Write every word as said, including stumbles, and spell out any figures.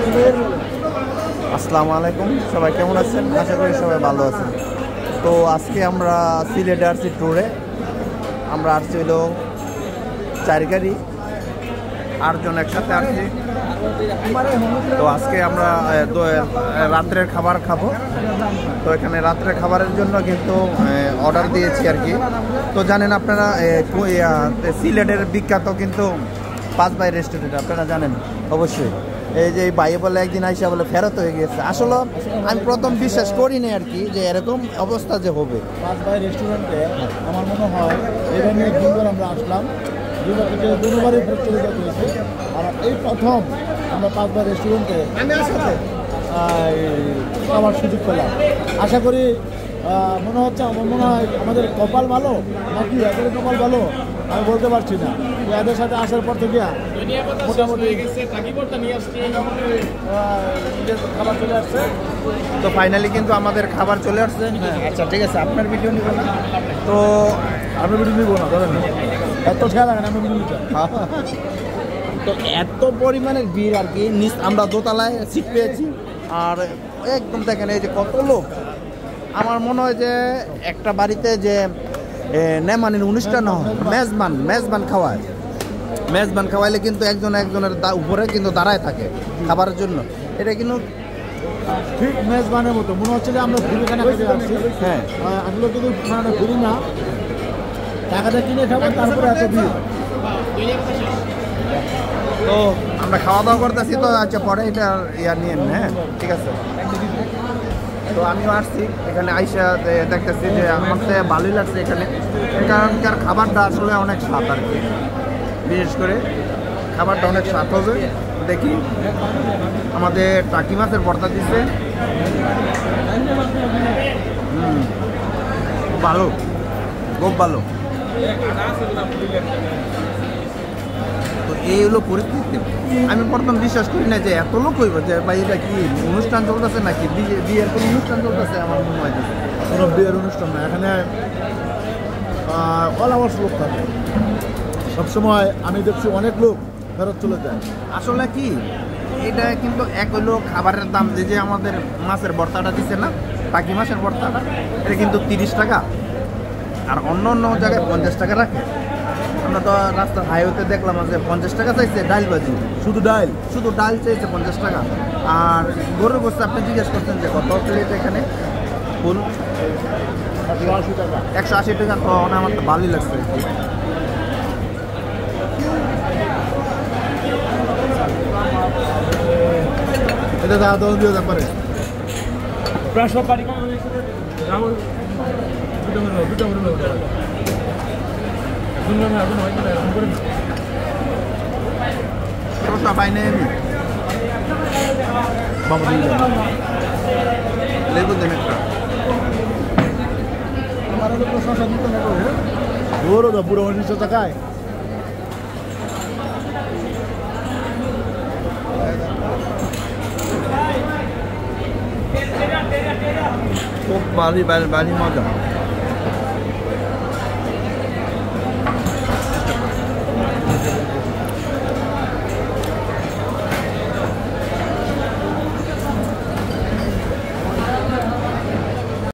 আসসালামু আলাইকুম, সবাই কেমন আছেন? আশা করি সবাই ভালো আছেন। তো আজকে আমরা সিলেটে আসছি ট্যুরে। আমরা আসছি হলো চার গাড়ি, আটজন একসাথে আসছি। তো আজকে আমরা রাত্রের খাবার খাবো। তো এখানে রাত্রের খাবারের জন্য কিন্তু অর্ডার দিয়েছি আর কি। তো জানেন আপনারা সিলেটের বিখ্যাত কিন্তু পাঁচ ভাই রেস্টুরেন্ট, আপনারা জানেন অবশ্যই। এই যে ভাই বলে একদিন আইসা বলে ফেরত হয়ে গেছে। আসলে আমি প্রথম বিশ্বাস করিনি আর কি যে এরকম অবস্থা যে হবে। পাঁচ ভাই রেস্টুরেন্টে আমার মনে হয় এখানে দুবার আমরা আসলাম, দুবার থেকে দুবারই প্রচলিত করেছে। আর এই প্রথম আমরা পাঁচ ভাই রেস্টুরেন্টে খাওয়ার সুযোগ পেলাম। আশা করি মনে হচ্ছে আমার মনে হয় আমাদের কপাল ভালো নাকি এদের কপাল ভালো আমি বলতে পারছি না। এদের সাথে আসার পর থেকে মোটামুটি খাবার চলে আসছে। তো ফাইনালি কিন্তু আমাদের খাবার চলে আসছে। আচ্ছা ঠিক আছে, আপনার ভিডিও নিব না তো আমি ভিডিও নিব না, ধরেন এত খেয়াল রাখেন আমি ভিডিও নিচ্ছি। তো এত পরিমাণের ভিড় আর কি। নিচ আমরা দোতলায় সিট পেয়েছি আর একদম দেখেন এই যে কত লোক। আমার মনে হয় যে একটা বাড়িতে যে নেমানির অনুষ্ঠান হয়, মেজবান মেজবান খাওয়ায়, মেজবান খাওয়াইলে কিন্তু একজন একজনের উপরে কিন্তু দাঁড়ায় থাকে খাবারের জন্য। এটা কিন্তু ঠিক মেজবানের মতো মনে হচ্ছে যে আমরা ঘুরে খানা খেতে আসছি। হ্যাঁ আসলে কিন্তু খানাটা ঘুরি না, টাকাটা কিনে খাবো তারপরে এত ভিড়। তো আমরা খাওয়া দাওয়া করতেছি। তো আচ্ছা পরে এটা ইয়া নিয়ে হ্যাঁ ঠিক আছে। তো আমিও আসছি এখানে আইসা দেখতেছি যে আমার তো ভালোই লাগছে এখানে, এখানকার খাবারটা আসলে অনেক স্বাদ আর কি। বিশেষ করে খাবারটা অনেক স্বাদ হবে। দেখি আমাদের টাকি মাছের ভর্তা দিচ্ছে, হুম ভালো, খুব ভালো। তো এই হলো পরিস্থিতি। আমি প্রথম বিশ্বাস করি না যে এত লোক হইব, যে ভাই এটা কি অনুষ্ঠান চলতেছে নাকি বিয়ের কোনো অনুষ্ঠান চলতেছে। আমার মনে হয় কোনো বিয়ের অনুষ্ঠান না, এখানে অলাবর্ষ লোক থাকে সবসময়। আমি দেখছি অনেক লোক ফেরত চলে যায়। আসলে কি এটা কিন্তু এক হইলো খাবারের দাম, যে যে আমাদের মাছের ভর্তাটা দিচ্ছে না, টাকি মাছের ভর্তাটা, এটা কিন্তু তিরিশ টাকা। আর অন্য অন্য জায়গায় পঞ্চাশ টাকা রাখে। আমরা তো রাস্তার হাইওয়েতে দেখলাম যে পঞ্চাশ টাকা চাইছে ডাল ভাজি, শুধু ডাল শুধু ডাল চাইছে পঞ্চাশ টাকা। আর গরুর গোস্ত আপনি জিজ্ঞেস করছেন যে কত প্লেট এখানে, ফুল আশি টাকা একশো আশি টাকা। তো আমার তো ভালোই লাগছে। এটা দাদা দোকান দিয়ে ব্যাপারে প্রায় সব বাড়ি পাই নাই আমি লেবু দেন একটা। ওরও তো পুরো উনিশশো টাকায় খুব ভারী বাড়ি মজা।